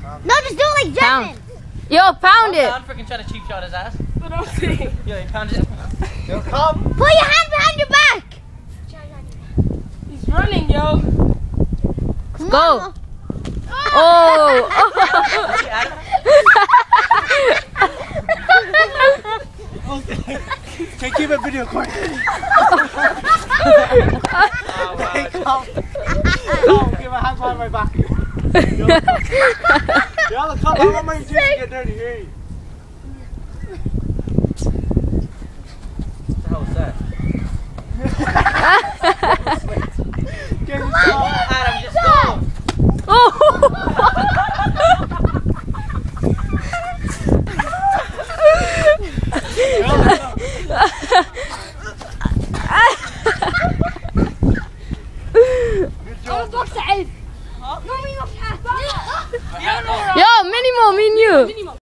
No, just do it like Pound. Devin. Yo, pound it. I'm freaking trying to cheap shot his ass. But I'm saying. Yo, he pounded it. Yo, come. Put your hand behind your back. He's running, yo. Come Go. on. Oh. See, Adam? Can you keep a video quick? Oh, wow. Hey, come. Come, give a hand behind my back. Yo, come. I want my jeans to get dirty. Hey. What the hell was that? Give me some. Adam, just go. Yo, Minimo, me and you.